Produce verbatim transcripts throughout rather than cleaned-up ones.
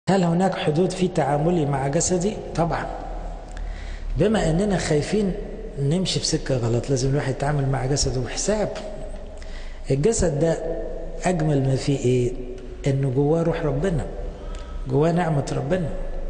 هل هناك حدود في تعاملي مع جسدي؟ طبعا. بما اننا خايفين نمشي في سكة غلط لازم الواحد يتعامل مع جسده بحساب. الجسد ده اجمل ما فيه ايه؟ انه جواه روح ربنا، جواه نعمة ربنا.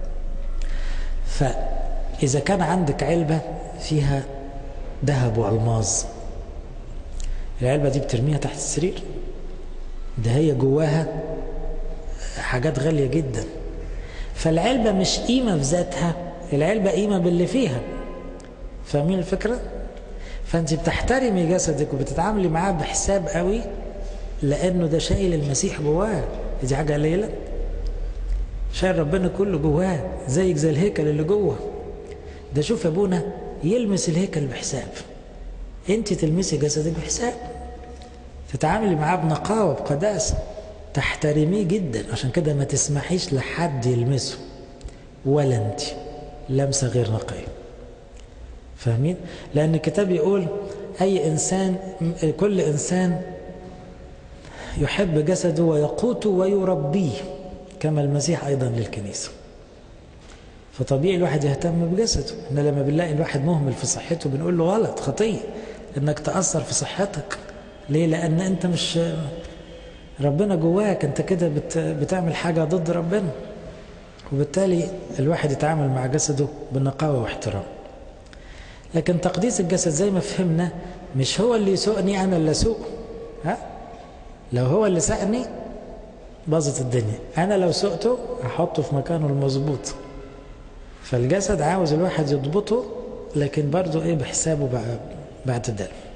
فاذا كان عندك علبة فيها ذهب والماظ، العلبة دي بترميها تحت السرير؟ ده هي جواها حاجات غالية جدا. فالعلبة مش قيمة في ذاتها، العلبة قيمة باللي فيها. فاهمين الفكرة؟ فانت بتحترمي جسدك وبتتعاملي معاه بحساب قوي، لانه ده شايل المسيح جواه. دي حاجة قليلة؟ شايل ربنا كله جواه، زيك زي الهيكل اللي جوه ده. شوف ابونا يلمس الهيكل بحساب، انت تلمسي جسدك بحساب، تتعاملي معاه بنقاوة بقداسة، تحترميه جدا. عشان كده ما تسمحيش لحد يلمسه، ولا انت لمسة غير نقية. فاهمين؟ لأن الكتاب يقول أي إنسان، كل إنسان يحب جسده ويقوته ويربيه كما المسيح أيضا للكنيسة. فطبيعي الواحد يهتم بجسده. إحنا لما بنلاقي الواحد مهمل في صحته بنقول له غلط، خطية إنك تأثر في صحتك. ليه؟ لأن أنت مش ربنا جواك، أنت كده بت بتعمل حاجة ضد ربنا. وبالتالي الواحد يتعامل مع جسده بنقاوة واحترام. لكن تقديس الجسد زي ما فهمنا مش هو اللي يسوقني، أنا اللي أسوقه. ها؟ لو هو اللي سأني باظت الدنيا، أنا لو سوقته أحطه في مكانه المظبوط. فالجسد عاوز الواحد يضبطه، لكن برضو إيه؟ بحسابه باعتدال.